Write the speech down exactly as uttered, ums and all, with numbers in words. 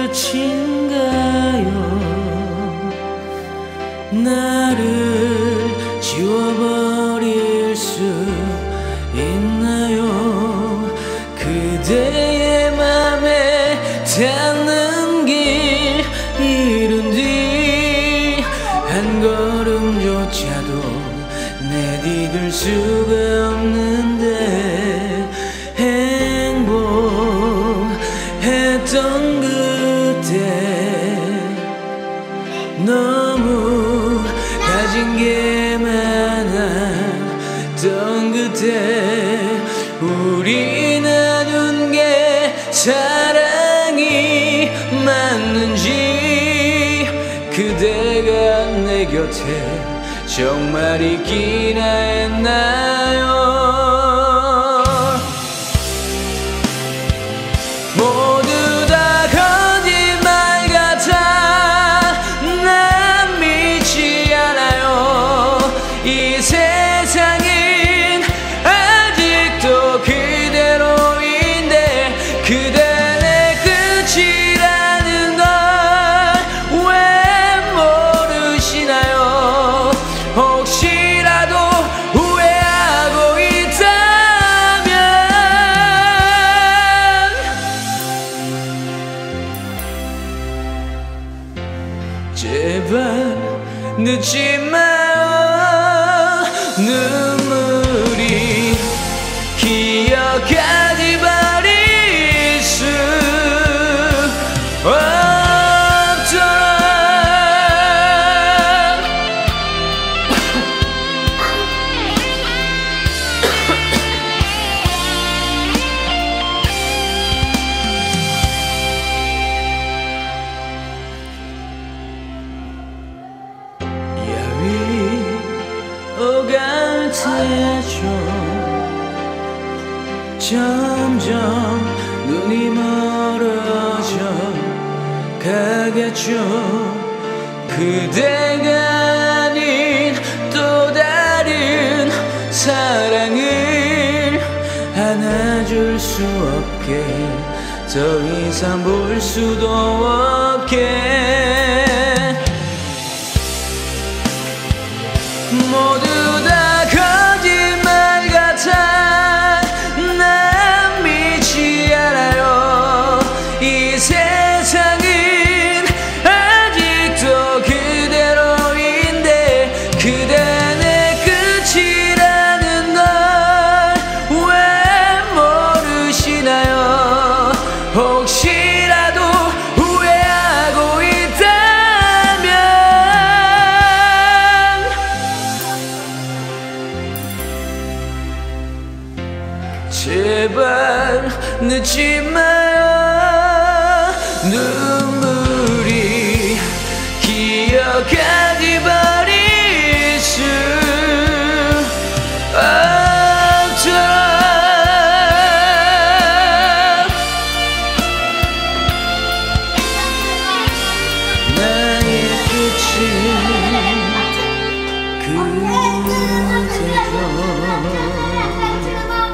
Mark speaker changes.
Speaker 1: 끝인가요? 나를 지워버릴 수 있나요? 그대의 맘에 닿는 길 잃은 뒤 한 걸음조차도 내디딜 수가 없는데 행복했던 그때 너무 가진 게 많았던 그때 우리 나눈 게 사랑이 맞는지 그대가 내 곁에 정말 있기나 했나요? 모두 다 거짓말 같아 난 믿지 않아요. 이 세상은 아직도 그대로인데 그대 내 끝이라는 걸 왜 모르시나요? 혹시라도 후회하고 있다면 제발 늦지 마요. 눈물이 기억하지 버릴 수 없도록 야위 오갈 테죠. 점점 눈이 멀어져 가겠죠. 그대가 아닌 또 다른 사랑을 안아줄 수 없게 더 이상 볼 수도 없게 모두 다 거짓말 같아 난 믿지 않아요. 이 세상은 아직도 그대로인데 그대 내 끝이라는 걸 왜 모르시나요? 혹시라도 후회하고 있다면 제발 늦지 마요. 눈물이 기억하지 버릴 수 없도록 나의 끝은 그대로